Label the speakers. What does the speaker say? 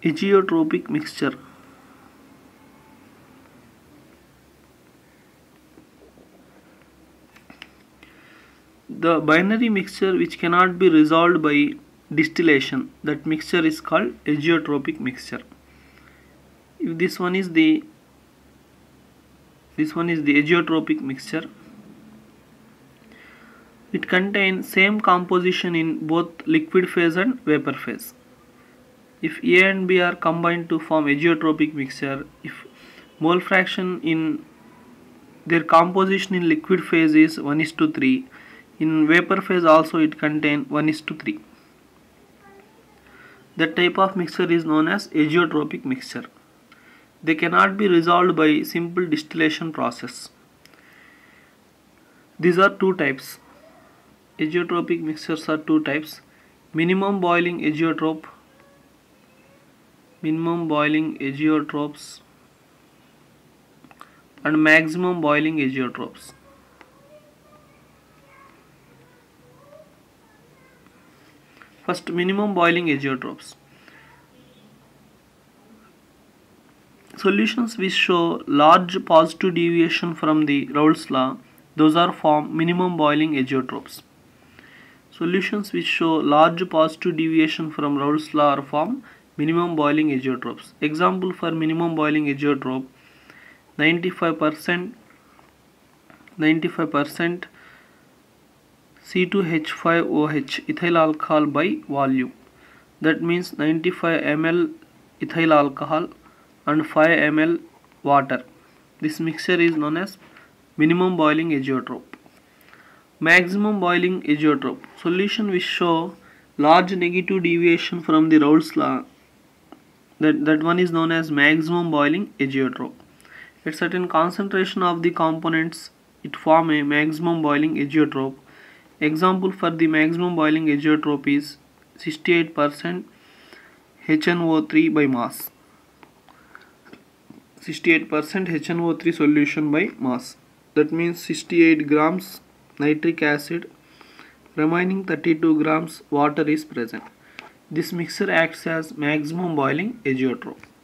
Speaker 1: Azeotropic mixture. The binary mixture which cannot be resolved by distillation, that mixture is called azeotropic mixture. If this one is the azeotropic mixture, it contains same composition in both liquid phase and vapor phase. If A and B are combined to form azeotropic mixture, if mole fraction in their composition in liquid phase is 1:3, in vapor phase also it contains 1:3. That type of mixture is known as azeotropic mixture. They cannot be resolved by simple distillation process. These are two types. Azeotropic mixtures are two types: minimum boiling azeotropes and maximum boiling azeotropes. First, minimum boiling azeotropes. Solutions which show large positive deviation from the Raoult's law, those are formed minimum boiling azeotropes. Solutions which show large positive deviation from Raoult's law are formed minimum boiling azeotropes. Example for minimum boiling azeotrope: 95% C2H5OH ethyl alcohol by volume. That means 95 ml ethyl alcohol and 5 ml water. This mixture is known as minimum boiling azeotrope. Maximum boiling azeotrope. Solution which show large negative deviation from the Raoult's law, that one is known as maximum boiling azeotrope. At certain concentration of the components, it form a maximum boiling azeotrope. Example for the maximum boiling azeotrope is 68% HNO3 by mass. 68% HNO3 solution by mass. That means 68 grams nitric acid, remaining 32 grams water is present. This mixture acts as maximum boiling azeotrope.